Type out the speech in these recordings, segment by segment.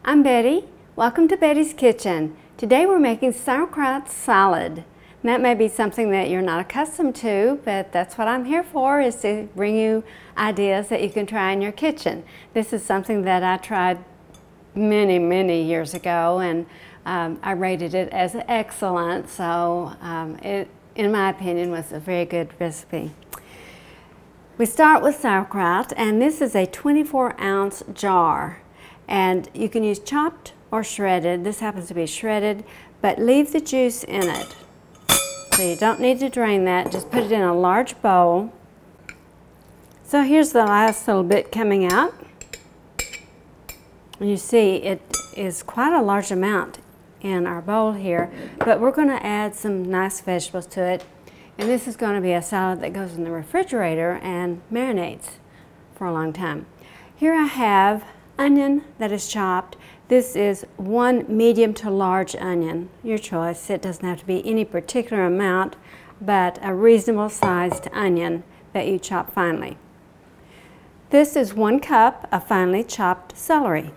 I'm Betty. Welcome to Betty's Kitchen. Today we're making sauerkraut salad. And that may be something that you're not accustomed to, but that's what I'm here for, is to bring you ideas that you can try in your kitchen. This is something that I tried many years ago, and I rated it as excellent, so it, in my opinion, was a very good recipe. We start with sauerkraut, and this is a 24-ounce jar. And you can use chopped or shredded. This happens to be shredded, but leave the juice in it. So you don't need to drain that, just put it in a large bowl. So here's the last little bit coming out. And you see it is quite a large amount in our bowl here, but we're going to add some nice vegetables to it. And this is going to be a salad that goes in the refrigerator and marinates for a long time. Here I have onion that is chopped. This is one medium to large onion, your choice. It doesn't have to be any particular amount, but a reasonable sized onion that you chop finely. This is 1 cup of finely chopped celery.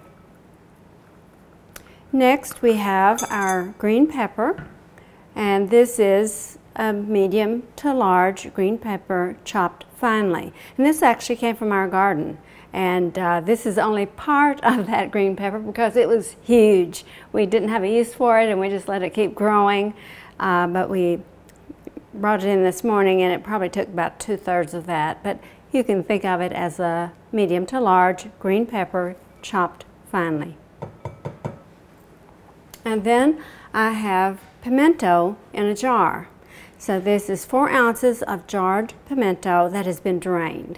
Next we have our green pepper, and this is a medium to large green pepper chopped finely. And this actually came from our garden. And this is only part of that green pepper because it was huge. We didn't have a use for it, and we just let it keep growing. But we brought it in this morning, and it probably took about 2/3 of that. But you can think of it as a medium to large green pepper chopped finely. And then I have pimento in a jar. So this is 4 ounces of jarred pimento that has been drained.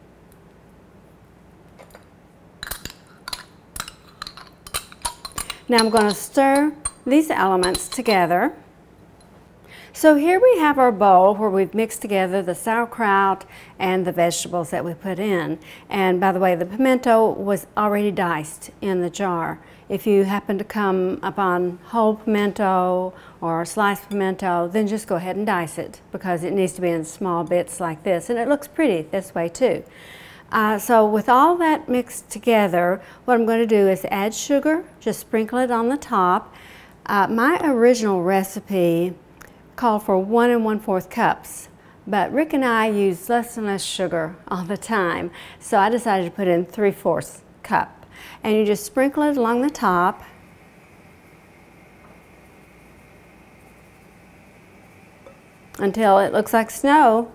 Now I'm going to stir these elements together. So here we have our bowl where we've mixed together the sauerkraut and the vegetables that we put in. And by the way, the pimento was already diced in the jar. If you happen to come upon whole pimento or sliced pimento, then just go ahead and dice it, because it needs to be in small bits like this. And it looks pretty this way too. So with all that mixed together, what I'm going to do is add sugar, just sprinkle it on the top. My original recipe called for 1 1/4 cups, but Rick and I use less and less sugar all the time, so I decided to put in 3/4 cup. And you just sprinkle it along the top. Until it looks like snow.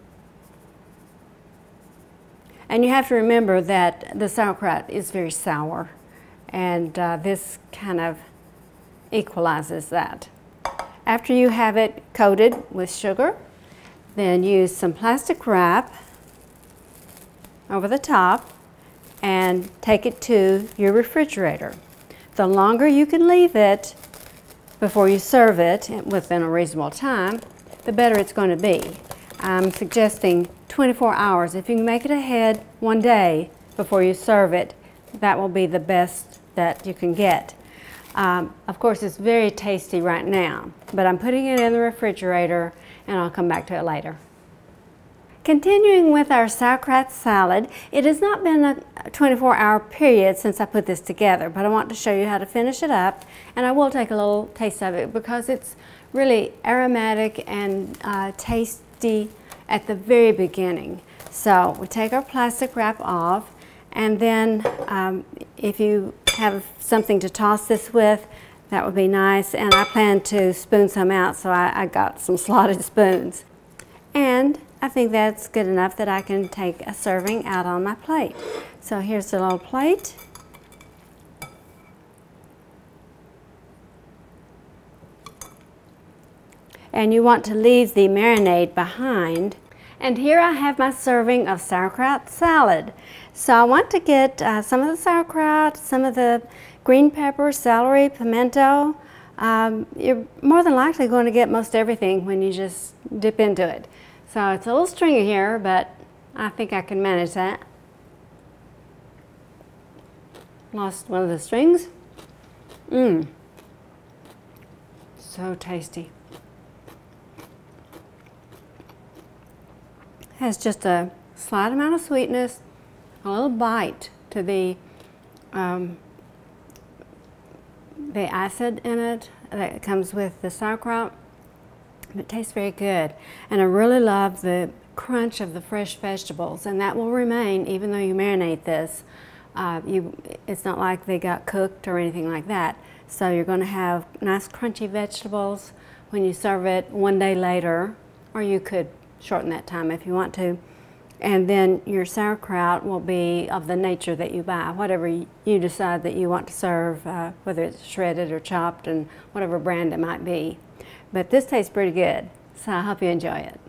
And you have to remember that the sauerkraut is very sour, and this kind of equalizes that. After you have it coated with sugar, then use some plastic wrap over the top and take it to your refrigerator. The longer you can leave it before you serve it within a reasonable time, the better it's going to be. I'm suggesting 24 hours. If you can make it ahead one day before you serve it, that will be the best that you can get. Of course, it's very tasty right now, but I'm putting it in the refrigerator, and I'll come back to it later. Continuing with our sauerkraut salad, it has not been a 24-hour period since I put this together, but I want to show you how to finish it up, and I will take a little taste of it because it's really aromatic and tasty at the very beginning. So we take our plastic wrap off, and then if you have something to toss this with, that would be nice. And I plan to spoon some out, so I got some slotted spoons. And I think that's good enough that I can take a serving out on my plate. So here's the little plate. And you want to leave the marinade behind. And here I have my serving of sauerkraut salad. So I want to get some of the sauerkraut, some of the green pepper, celery, pimento. You're more than likely going to get most everything when you just dip into it. So it's a little stringy here, but I think I can manage that. Lost one of the strings. So tasty. Has just a slight amount of sweetness, a little bite to the the acid in it that comes with the sauerkraut. It tastes very good. And I really love the crunch of the fresh vegetables, and that will remain even though you marinate this. It's not like they got cooked or anything like that. So you're going to have nice crunchy vegetables when you serve it one day later, or you could shorten that time if you want to. And then your sauerkraut will be of the nature that you buy, whatever you decide that you want to serve, whether it's shredded or chopped and whatever brand it might be. But this tastes pretty good, so I hope you enjoy it.